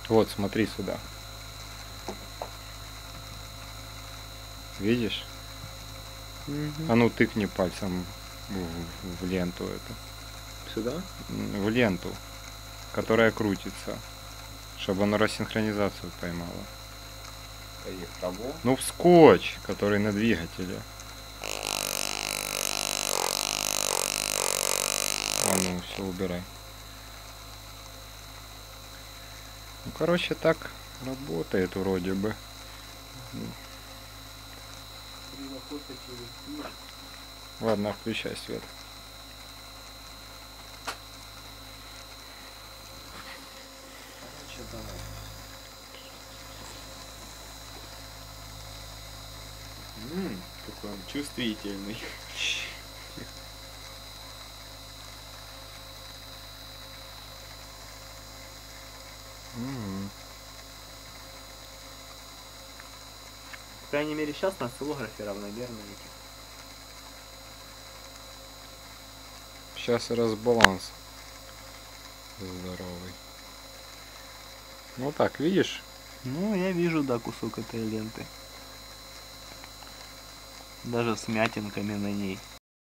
Вот, смотри сюда. Видишь? А ну тыкни пальцем в ленту эту. Сюда? В ленту, которая крутится. Чтобы оно рассинхронизацию поймало. Того? Ну, в скотч, который на двигателе. А ну, все, убирай. Ну, короче, так работает вроде бы. Ладно, включай свет. Короче, давай. Какой он чувствительный. По крайней мере, сейчас на осциллографе равномерно идет. Сейчас разбаланс здоровый. Ну так, видишь? Ну, я вижу, да, кусок этой ленты. Даже с мятинками на ней.